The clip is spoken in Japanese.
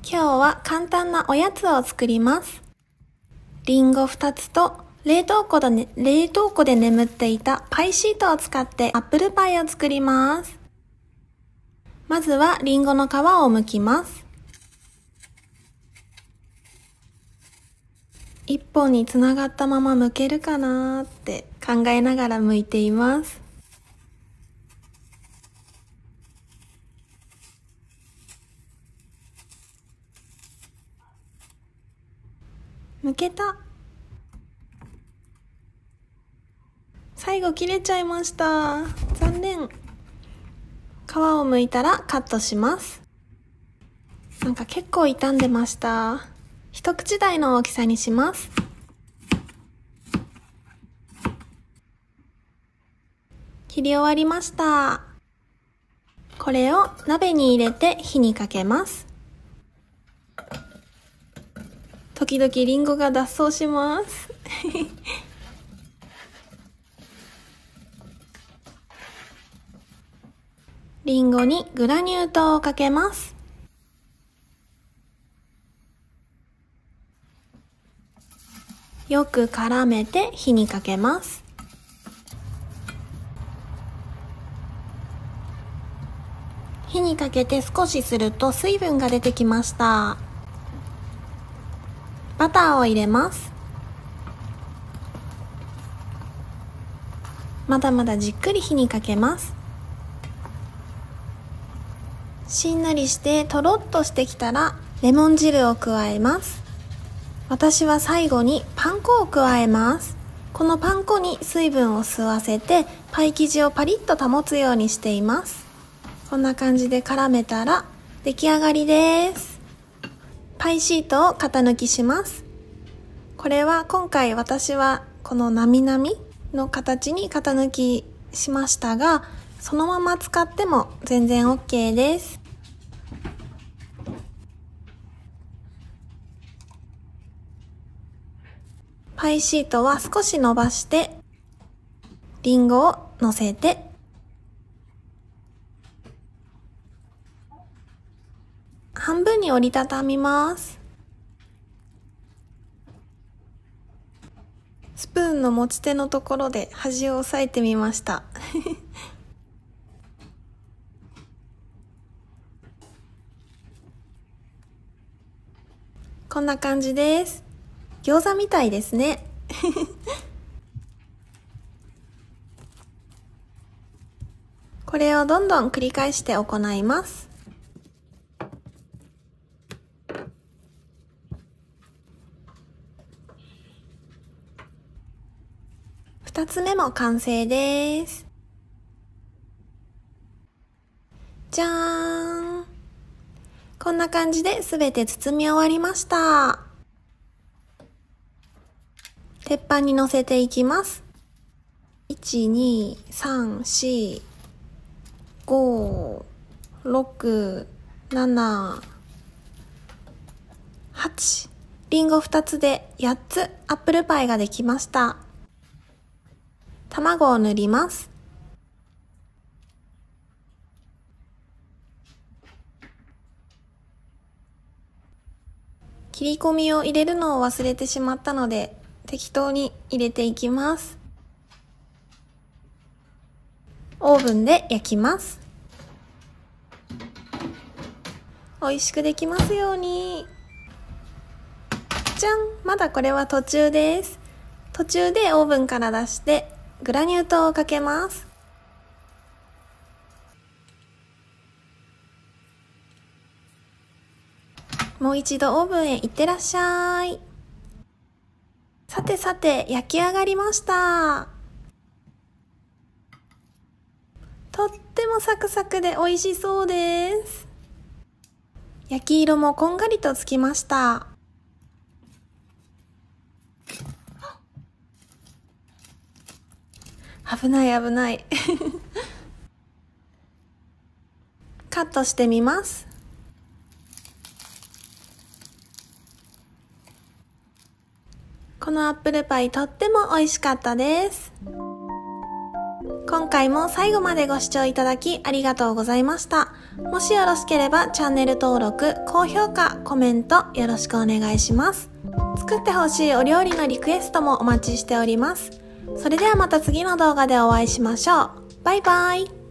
今日は簡単なおやつを作ります。りんご2つと冷凍庫で眠っていたパイシートを使ってアップルパイを作ります。まずはりんごの皮を剥きます。一本につながったまま剥けるかなーって考えながら剥いています。剥けた。最後切れちゃいました。残念。皮を剥いたらカットします。なんか結構傷んでました。一口大の大きさにします。切り終わりました。これを鍋に入れて火にかけます。時々リンゴが脱走しますリンゴにグラニュー糖をかけます。よく絡めて火にかけます。火にかけて少しすると水分が出てきました。バターを入れます。まだまだじっくり火にかけます。しんなりしてとろっとしてきたらレモン汁を加えます。私は最後にパン粉を加えます。このパン粉に水分を吸わせてパイ生地をパリッと保つようにしています。こんな感じで絡めたら出来上がりです。パイシートを型抜きします。これは今回私はこのなみなみの形に型抜きしましたが、そのまま使っても全然 OK です。パイシートは少し伸ばしてリンゴを乗せて半分に折りたたみます。スプーンの持ち手のところで端を押さえてみましたこんな感じです。餃子みたいですねこれをどんどん繰り返して行います。2つ目も完成です。じゃーん。こんな感じで全て包み終わりました。鉄板に乗せていきます。1、2、3、4、5、6、7、8。リンゴ2つで8つアップルパイができました。卵を塗ります。切り込みを入れるのを忘れてしまったので適当に入れていきます。オーブンで焼きます。美味しくできますように。じゃん！まだこれは途中です。途中でオーブンから出してグラニュー糖をかけます。もう一度オーブンへ行ってらっしゃい。さてさて、焼き上がりました。とってもサクサクで美味しそうです。焼き色もこんがりとつきました。危ない危ないカットしてみます。このアップルパイとっても美味しかったです。今回も最後までご視聴いただきありがとうございました。 もしよろしければチャンネル登録、高評価、コメントよろしくお願いします。作ってほしいお料理のリクエストもお待ちしております。それではまた次の動画でお会いしましょう。バイバイ。